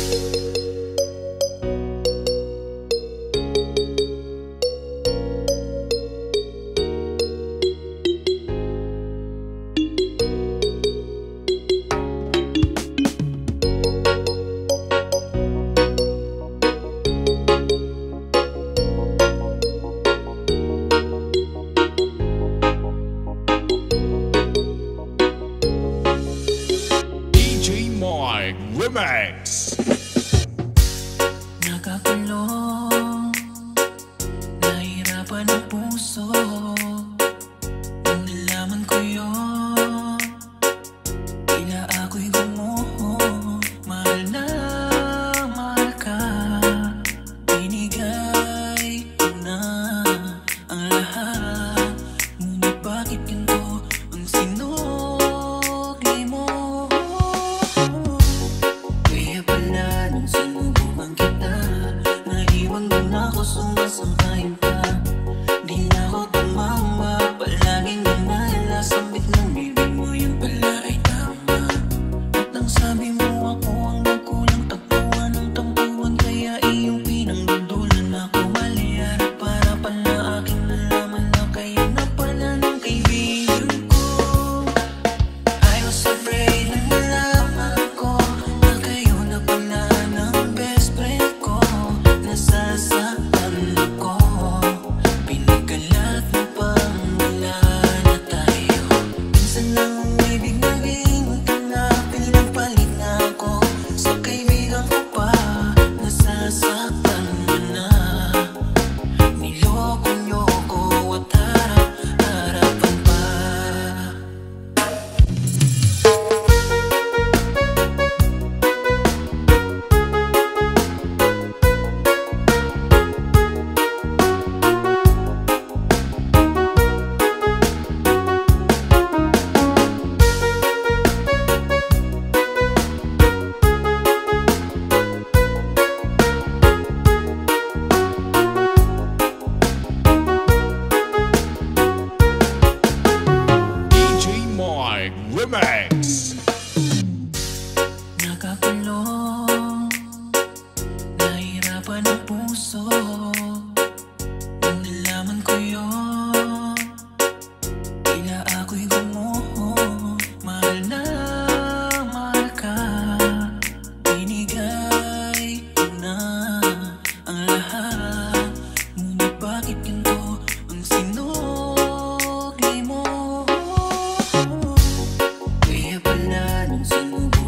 Remix. Nakakulong, nahirapan ang puso nung nalaman ko yun. Tila ako'y gumuho. Mahal na mahal ka, binigay ko na ang lahat. Ngunit bakit ganito ang sinukli mo? Kaya pala nung sinubukan kita, naiwan mo na ako, sumasangkayin ka. Di na ako tumama, palaging ganala. Sambit ng bibig mo, yun pala ay tama. At ang sabi mo, ako ang nagkulang, tagpuan ng tampuan. Kaya iyong pinangdudulan ako mali. At para pala aking nalaman na kayo na pala ng kaibigan ko. I was afraid na malaman ko na kayo na pala ng best friend ko. Nasasaktan ako, pinagkalat mo pang wala na tayo. Minsan lang ang ibig naging maghanapin, nagpalit na ako sa kaibigan ko pa. Nasasaktan mo na, niloko niyo ko at harap-harapan pa. DJ Mike Remix. Nakakulong, nahirapan ang puso nung nalaman ko yun. Tila ako'y gumuho. Mahal na mahal ka, binigay ko na ang lahat. Ngunit bakit ganito ang sinukli mo? Kaya pala nung sinubukan